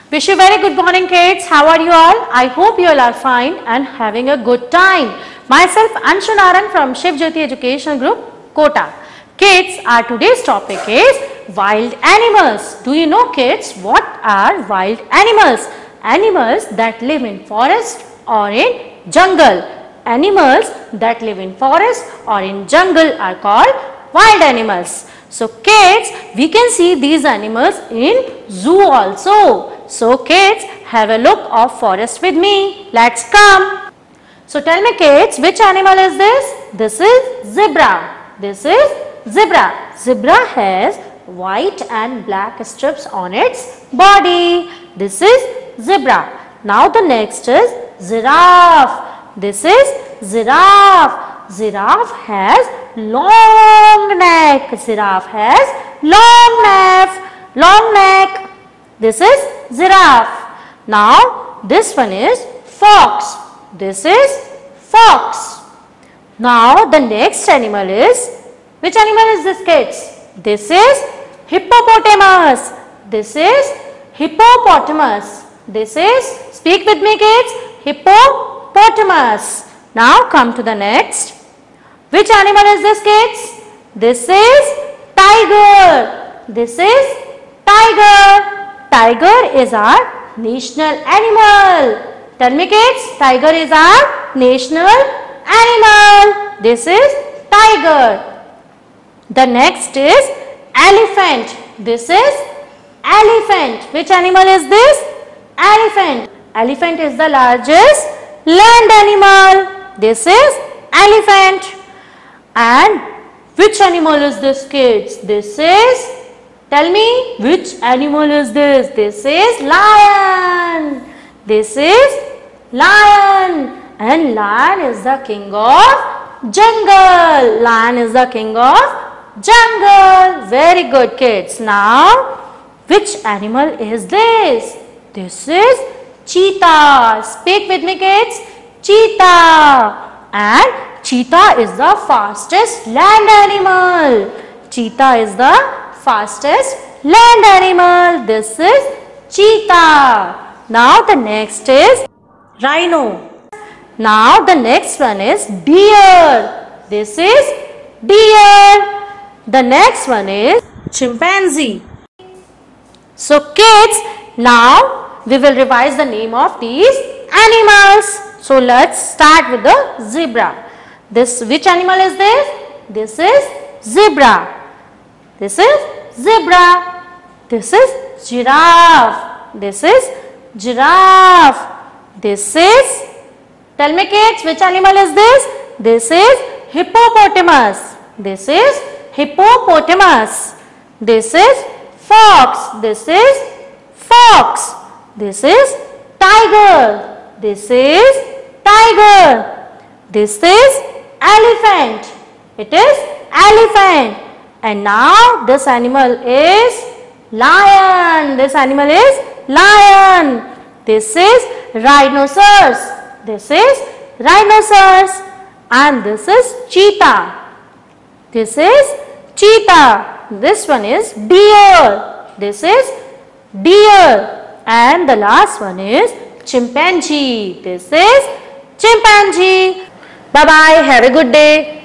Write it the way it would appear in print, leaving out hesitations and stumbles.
Wish you very good morning, kids. How are you all? I hope you all are fine and having a good time. Myself Anshu Naran from Shiv Jyoti Educational Group, Kota. Kids, our today's topic is wild animals. Do you know, kids, what are wild animals? Animals that live in forest or in jungle. Animals that live in forest or in jungle are called wild animals. So kids, we can see these animals in zoo also. So kids, have a look of forest with me. Let's come. So tell me, kids, which animal is this? This is zebra. This is zebra. Zebra has white and black strips on its body. This is zebra. Now the next is giraffe. This is giraffe. Giraffe has long neck. Giraffe has long neck. Long neck. This is giraffe. Now this one is fox. This is fox. Now the next animal is, which animal is this, kids? This is hippopotamus. This is hippopotamus. This is, speak with me, kids, hippopotamus. Now come to the next. Which animal is this, kids? This is tiger. This is tiger. Tiger is our national animal. Tell me, kids, tiger is our national animal. This is tiger. The next is elephant. This is elephant. Which animal is this? Elephant. Elephant is the largest land animal. This is elephant. And which animal is this, kids? This is, tell me, which animal is this? This is lion. This is lion. And lion is the king of jungle. Lion is the king of jungle. Very good, kids. Now, which animal is this? This is cheetah. Speak with me, kids. Cheetah. And cheetah is the fastest land animal. Cheetah is the fastest land animal. This is cheetah. Now the next is rhino. Now the next one is deer. This is deer. The next one is chimpanzee. So kids, now we will revise the name of these animals. So let's start with the zebra. This, which animal is this? This is zebra. This is zebra. This is giraffe. This is giraffe. This is, tell me, kids, which animal is this? This is hippopotamus. This is hippopotamus. This is fox. This is fox. This is tiger. This is tiger. This is elephant. It is elephant. And now this animal is lion. This animal is lion. This is rhinoceros. This is rhinoceros. And this is cheetah. This is cheetah. This one is deer. This is deer. And the last one is chimpanzee. This is chimpanzee. Bye bye. Have a good day.